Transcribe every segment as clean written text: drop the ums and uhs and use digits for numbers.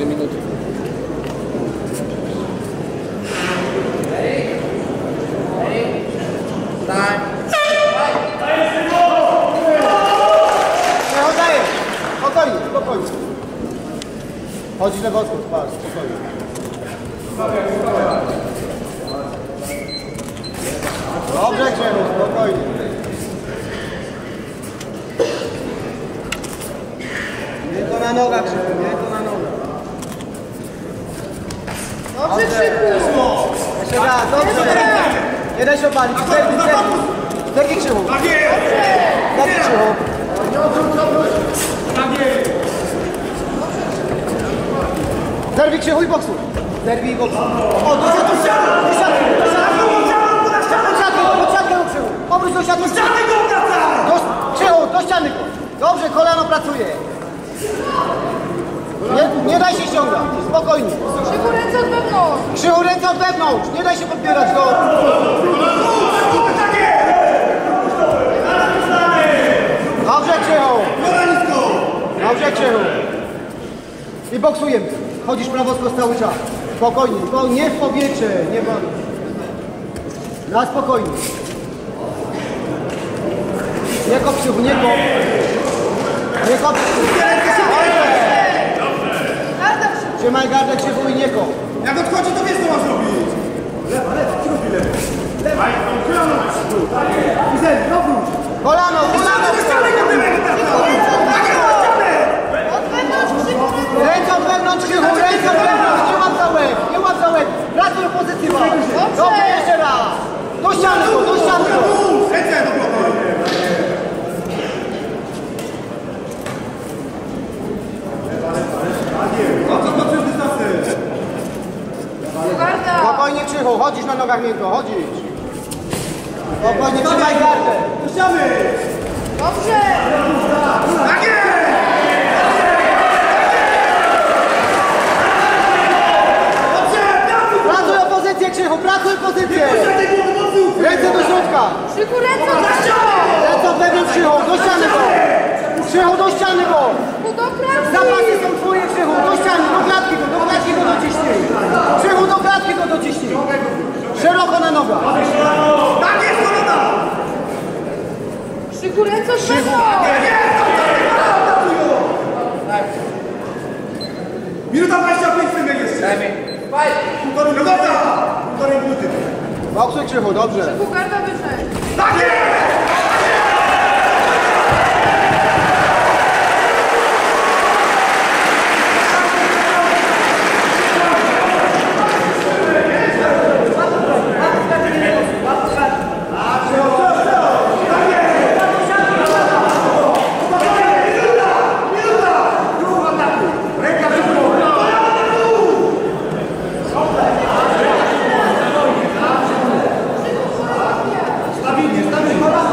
4 minuty. Spokojnie, spokojnie. Chodzi lewotką, patrz, spokojnie. Dobrze, Krzychu, spokojnie. Nie to na nogach, Krzychu, nie to na nogach. Dobrze, Krzychu. Jeszcze raz, dobrze. Nie daj się opalić. Zerwij, Krzychu. Zerwij, Krzychu. Zerwij, Krzychu i boksu. Zerwij i boksu. O, do siatki, do siatki, do siatki. Do siatki, do Krzychu. Obróć do siatki. Krzychu, do ściany go. Dobrze, kolano pracuje. Nie daj się ściągać, spokojnie. Krzychu, ręce od wewnątrz. Krzychu, ręce od wewnątrz. Nie daj się podbierać do... Dobrze, Krzychu. Dobrze, Krzychu. I boksujemy. Chodzisz prawostko cały czas. Spokojnie, nie w powietrze, nie wolno. Na spokojnie. Nie kop, Krzychu, nie kop. Nie kop. Trzymaj gardę, Krzychu, i nie kop. Jak odchodzi, to wiesz, co masz robić. Lewa, kieruj lewa. Lewa, kolano. Wizel, obróć. Kolano, kolano. Ręce od wewnątrz, Krzychu, ręce od wewnątrz. Nie łap za łeb, nie łap za łeb. Pracuj do pozycji. Dobrze, jeszcze raz. Do ściany go, do ściany go. Ręce do bloku. No co patrzysz dystansy? Spokojnie, Krzychu, chodzisz na nogach miękko, chodzisz. Spokojnie, trzymaj gardę. Puszczamy! Dobrze! Tak jest! Pracuj o pozycję, Krzychu, pracuj o pozycję. Ręce do środka. Krzychu, ręce od wewnątrz. Ręce od wewnątrz, Krzychu, do ściany go. Krzychu, do ściany go. Do pracy. Zapasy są twoje, Krzychu, do ściany, do klatki go dociśnij. Krzychu, do klatki go dociśnij. Szeroko na nogach. Tak jest, kolana! Krzychu, ręce od wewnątrz. Minuta 25 sekund jeszcze. Półtorej minuty. Boksuj, Krzychu, dobrze. Krzychu, garda wyżej. Tak jest! Stabilnie, stabilnie.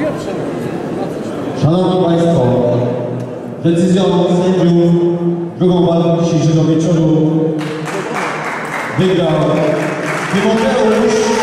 Szanowni Państwo, decyzją sędziów drugą walkę dzisiejszego wieczoru wygrał Tymoteusz